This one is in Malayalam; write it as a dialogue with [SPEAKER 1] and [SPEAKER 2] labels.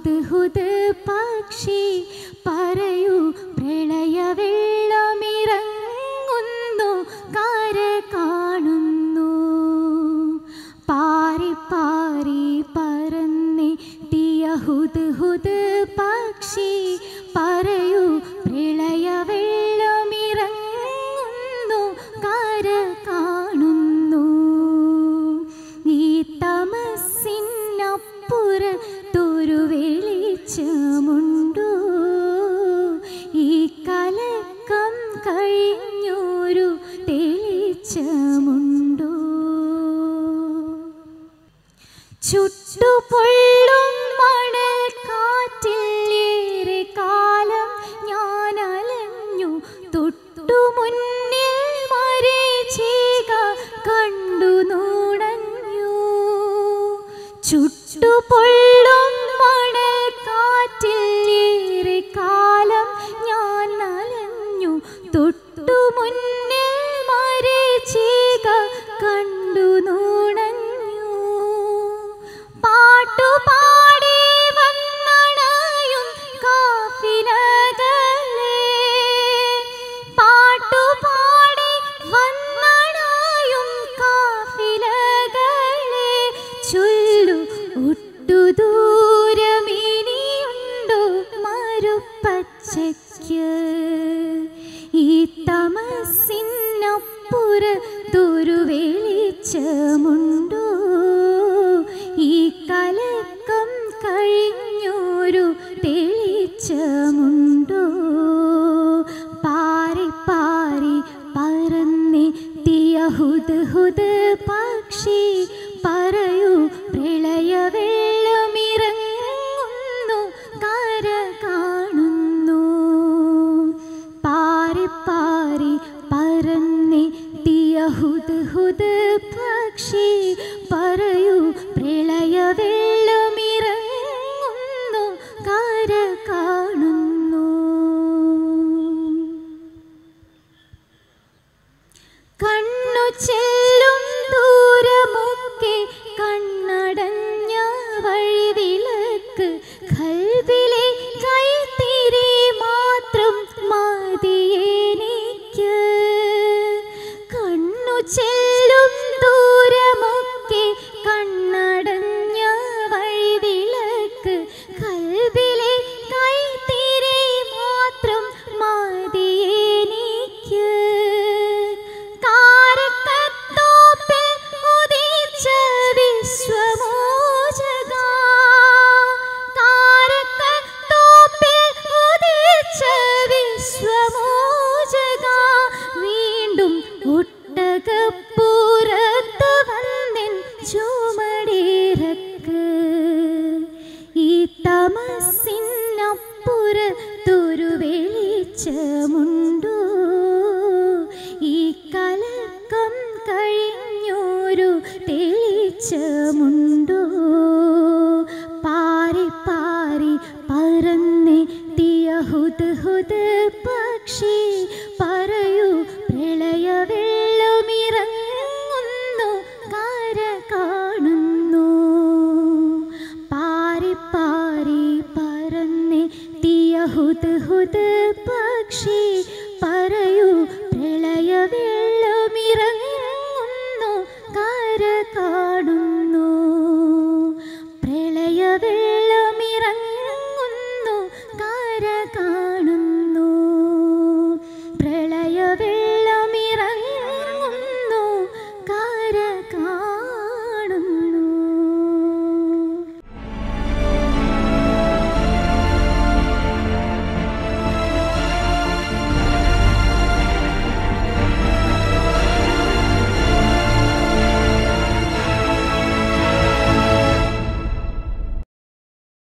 [SPEAKER 1] ഹുദ് ഹുദ് പക്ഷി പറയൂ പ്രളയവെള്ളമിറങ്ങുന്നു കര കാണുന്നു പാറി പാറി പറന്നെത്തിയ ഹുദ് ഹുദ് പക്ഷി പറയൂ പ്രളയവെള്ളമിറങ്ങുന്നു കര കാണുന്നു ഈ തമസിനപ്പുറത്തൊരു വെളിച്ചമുണ്ടോ ഈ കലക്കം കഴിഞ്ഞൊരു തെളിച്ചമുണ്ടോ ചുട്ടുപൊള്ളും മണൽ കാറ്റിൽ ഏറെ കാലം ഞാൻ അലഞ്ഞു തൊട്ടു മുന്നിൽ മരീചിക കണ്ടു നുണഞ്ഞു ചുട്ടുപൊള്ളും മണൽ കാറ്റിൽ ഏറെ കാലം ഞാൻ അലഞ്ഞു തൊട്ടു മുന്നിൽ മരീചിക കണ്ടു നുണഞ്ഞു പാട്ടുപാടി വന്നണയും കാഫിലകളെ പാട്ടുപാടി വന്നണയും കാഫിലകളെ ചൊല്ലു ഒട്ടു ദൂരമിനിയുണ്ടോ മരുപ്പച്ചയ്ക്ക് ഈ തമസിനപ്പുറത്തൊരു വെളിച്ചമുണ്ടോ ഈ കലക്കം കഴിഞ്ഞൊരു തെളിച്ചമുണ്ടോ പാറി പാറി പറന്നെത്തിയ ഹുദ് ഹുദ് പക്ഷി പറയൂ പ്രളയവെള്ളമിറങ്ങുന്നു കര കാണുന്നു പാറി പാറി പറന്നെത്തിയ ഹുദ് ഹുദ് പക്ഷി പറയൂ പ്രളയവെള്ളമിറങ്ങുന്നു കര കാണുന്നു കണ്ണു ചെല്ലും ദൂരമൊക്കെ കണ്ണടഞ്ഞ വഴിവിളക്ക് ഖൽബിലെ കൈത്തിരി മാത്രം മതിയെനിക്ക് കണ്ണു ചെല്ലും ദൂരമൊക്കെ കണ്ണടഞ്ഞ വഴിവിളക്ക് ഖൽബിലെ കൈത്തിരി മാത്രം മതിയെനിക്ക് കാരക്കത്തോപ്പിൽ ഉദിച്ച വിശ്വമോചക കാരക്കത്തോപ്പിൽ ഉദിച്ച വിശ്വമോചക വീണ്ടും ഒട്ടകപ്പുറത്ത് വന്നിൻ ചുമടിറക്ക് ഈ തമസിനപ്പുറത്തൊരു വെളിച്ചമുണ്ടോ ഈ കലക്കം കഴിഞ്ഞൊരു തെളിച്ചമുണ്ടോ